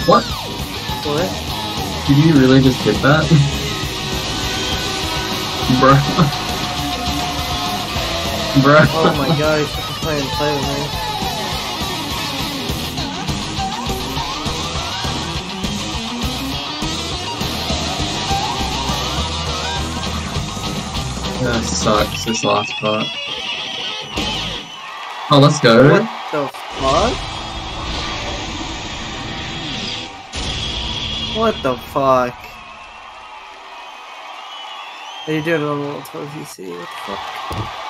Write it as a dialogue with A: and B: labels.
A: What?
B: What?
A: Did you really just hit that? Bruh. Bruh.
B: Oh my god, he's fucking playing play with me.
A: That sucks, this last part. Oh, let's go.
B: What the fuck? What the fuck? Are you doing it on the little PC? What the fuck?